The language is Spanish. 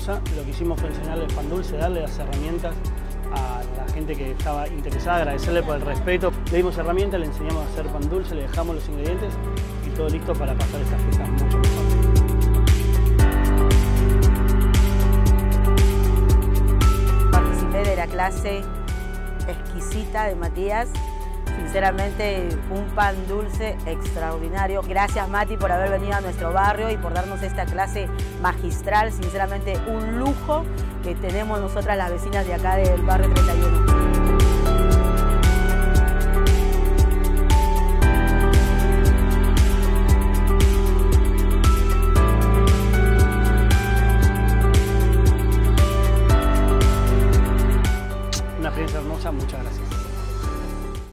hermosa. Lo que hicimos fue enseñarle el pan dulce, darle las herramientas a la gente que estaba interesada, agradecerle por el respeto. Le dimos herramientas, le enseñamos a hacer pan dulce, le dejamos los ingredientes y todo listo para pasar estas fiestas mucho mejor. Participé de la clase exquisita de Matías. Sinceramente, un pan dulce extraordinario. Gracias, Mati, por haber venido a nuestro barrio y por darnos esta clase magistral. Sinceramente, un lujo que tenemos nosotras las vecinas de acá del barrio 31. Una experiencia hermosa, muchas gracias.